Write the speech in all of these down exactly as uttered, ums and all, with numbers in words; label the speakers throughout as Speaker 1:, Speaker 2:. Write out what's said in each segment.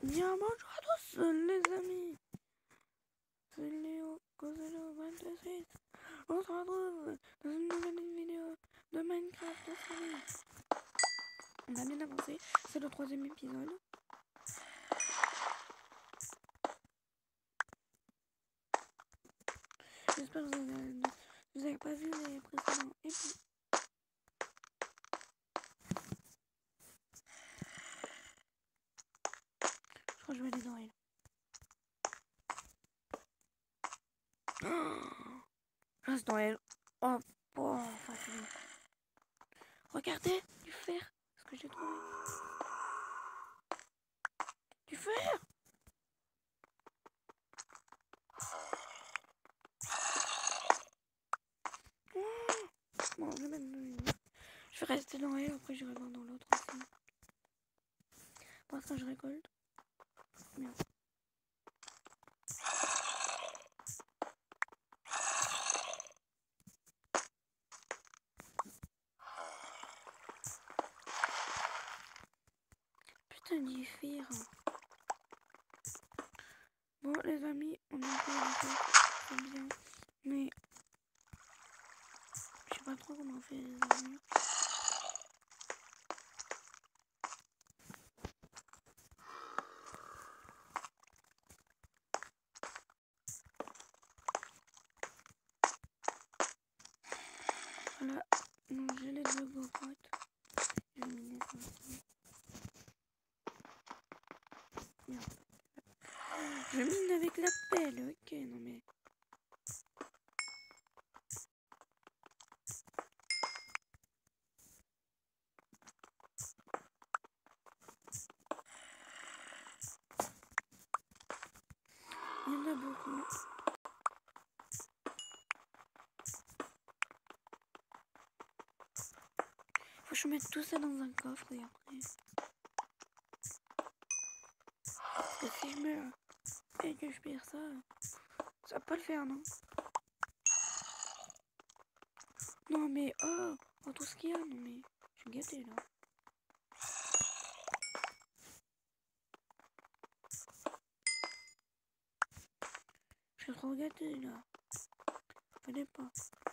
Speaker 1: Bien, bonjour à tous les amis. C'est Léo, Coselo vingt-six. On se retrouve dans une nouvelle vidéo de Minecraft de série. On a bien avancé, c'est le troisième épisode. J'espère que vous avez, vous avez pas vu les précédents épisodes. Je crois que je vais aller dans elle. Oh, reste dans elle. Oh, oh, facile. Regardez, du fer. Ce que j'ai trouvé. Du fer. Oh. Bon, je vais mettre dans une. Je vais rester dans elle, après j'irai voir dans l'autre aussi. Pour l'instant, je récolte. Merde. Putain, du fer. Bon, les amis, on a fait un peu. C'est bien. Mais je sais pas trop comment on fait les armures. Voilà, non, j'ai les deux gogottes. Je vais miner ça aussi. Merde. Je mine avec la pelle, ok, non mais. Il y en a beaucoup. Faut que je mette tout ça dans un coffre et après. Parce que si je meurs et que je perds ça, ça va pas le faire, non? Non mais oh, oh tout ce qu'il y a, non mais je suis gâtée là. Je suis trop gâtée là. Fallait pas.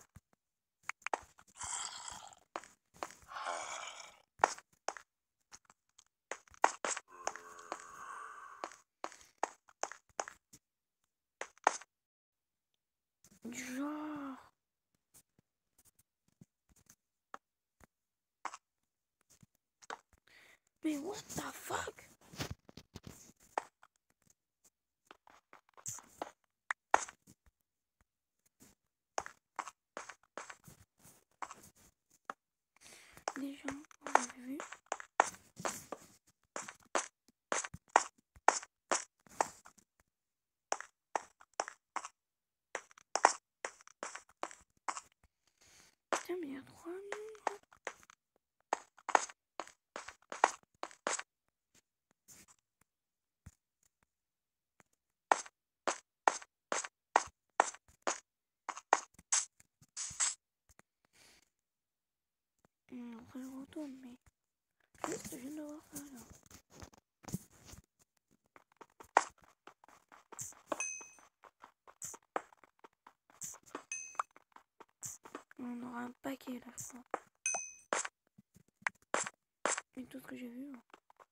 Speaker 1: Genre. Mais what the fuck? Déjà, vous avez vu? Putain, mais il y a trois mille. Après je retourne, mais juste je viens de voir ça là. On aura un paquet là, je crois. Et tout ce que j'ai vu. Hein.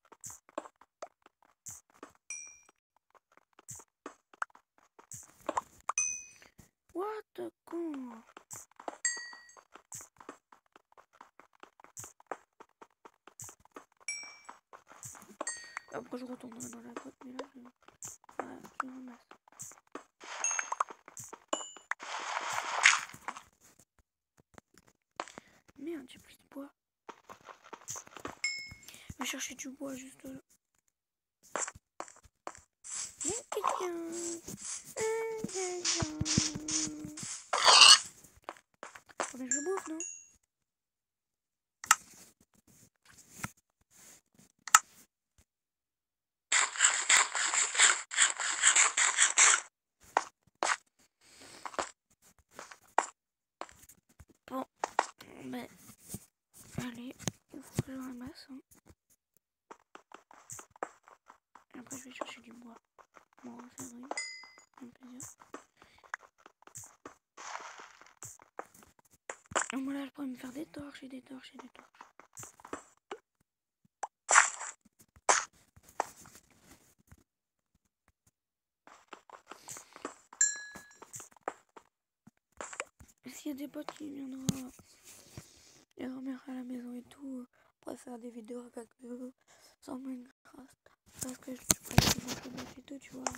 Speaker 1: What the con? Après je retournerai dans la grotte, mais là je, ouais, je ramasse. Merde, j'ai pris du bois. Je vais chercher du bois juste là. Oh, mais je bouffe, non? Bon, ben, allez, il faut que je ramasse. Hein. Et après, je vais moi là, je pourrais me faire des torches et des torches et des torches. Est-ce qu'il y a des potes qui viendront et dormir à la maison et tout, pour faire des vidéos avec eux, sans Minecraft, parce que je suis pas sur Internet et tout, tu vois.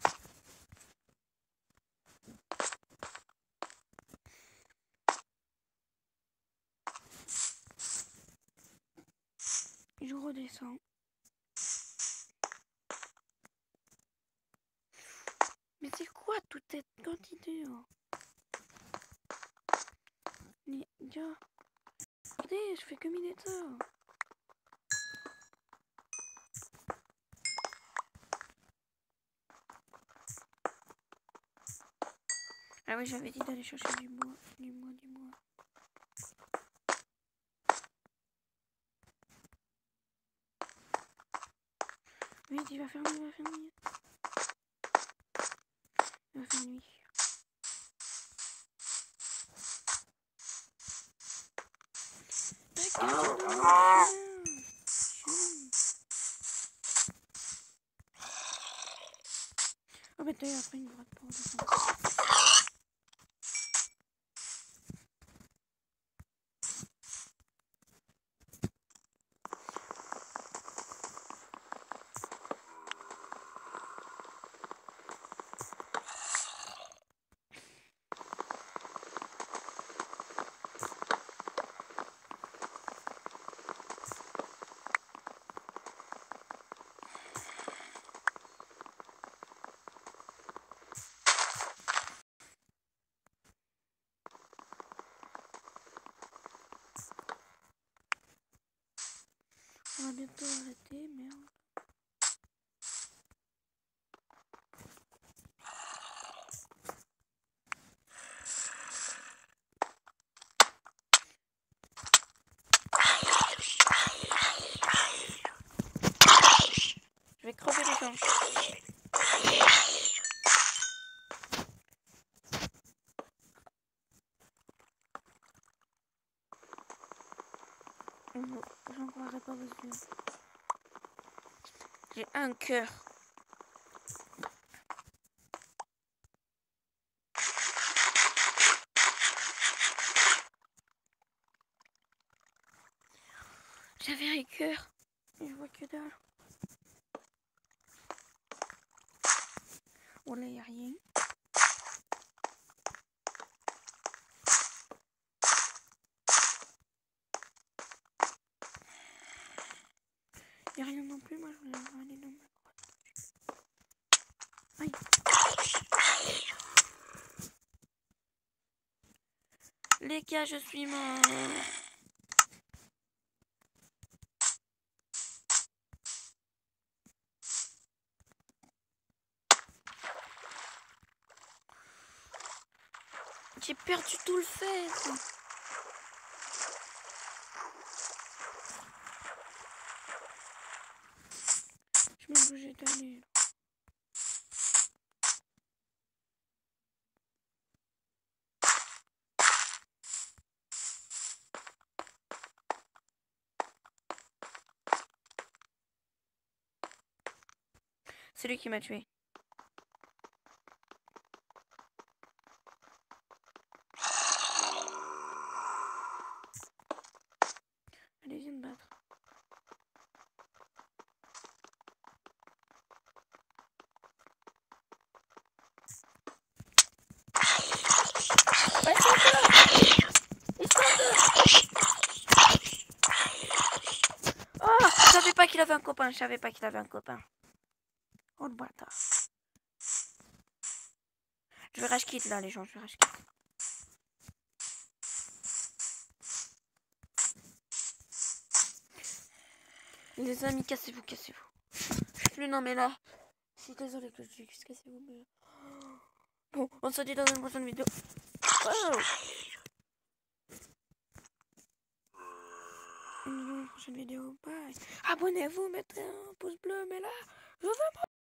Speaker 1: Je redescends. Mais c'est quoi toute cette quantité hein? Les gars, regardez, je fais que miner de ça. Ah oui, j'avais dit d'aller chercher du bois, du bois, du bois. Vite, il va faire nuit, il va faire nuit. Il va faire nuit. Oh mais t'as après une grotte pour descendre. On va bientôt arrêter, merde. Je vais crever les gens. J'en croirais pas vos yeux. J'ai un cœur. J'avais un cœur. Je vois que dalle. Oh là, y'a rien. Y'a rien non plus, moi je voulais aller dans ma grotte. Aïe. Les gars, je suis mort. J'ai perdu tout le fait. Je vais bouger d'aller. C'est lui qui m'a tué. Allez, viens me battre. Oh, je savais pas qu'il avait un copain, je savais pas qu'il avait un copain. Oh le bâtard. Je vais rage quit là les gens, je vais rage quit. Les amis, cassez-vous, cassez-vous. Je suis plus non mais là. Je suis désolée que je dis cassez-vous mais... Bon, on se dit dans une prochaine vidéo. Oh une prochaine vidéo, bye. Abonnez-vous, mettez un pouce bleu, mais là, je veux